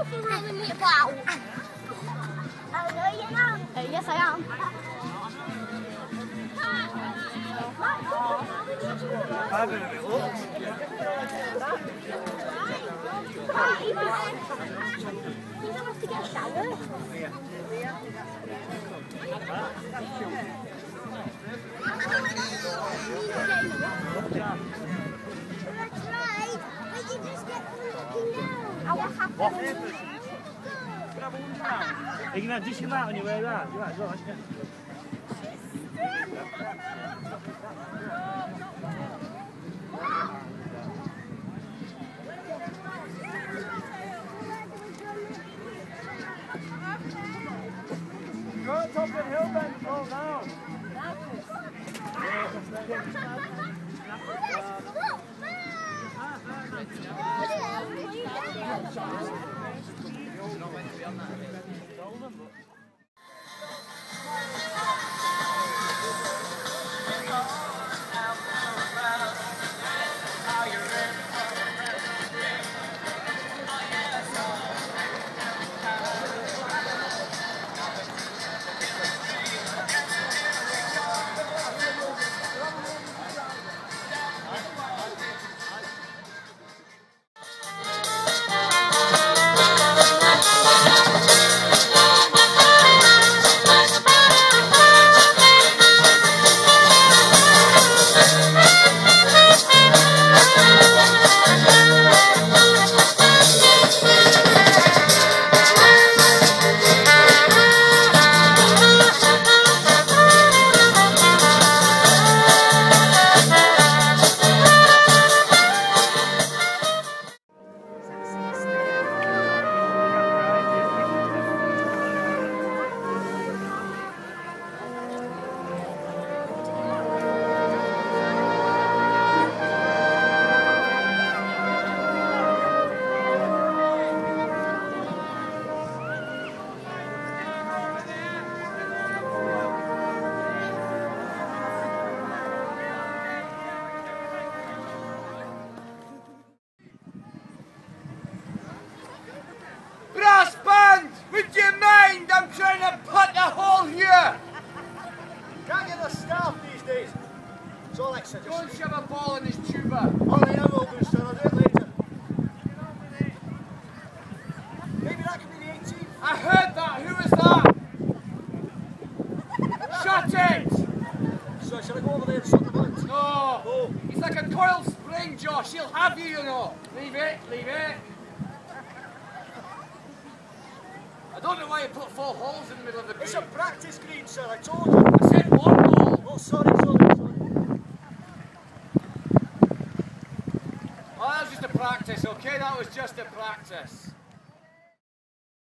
you for rolling me about? Oh, no, you're not. Yes, I am. I don't know if it looks. You don't have to get a shower. That's right. But you just get looking down. I will have What? to. Are you going to dish him out on your way out? You're right, go on. Go on top of the hill then, fall down. Brass band! Would you mind? I'm trying to put a hole here! Can't get the staff these days. It's all extra. Don't shove a ball in his tuba. Only I will do, sir. I'll do it later. Maybe that could be the 18th. I heard that. Who was that? Shut it! So shall I go over there and sort them out? No. Oh. He's like a coiled spring, Josh. He'll have you, you know. Leave it. Leave it. I don't know why you put 4 holes in the middle of the green. It's a practice green, sir. I told you. I said 1 hole. Oh, sorry. Oh, that was just a practice, okay? That was just a practice.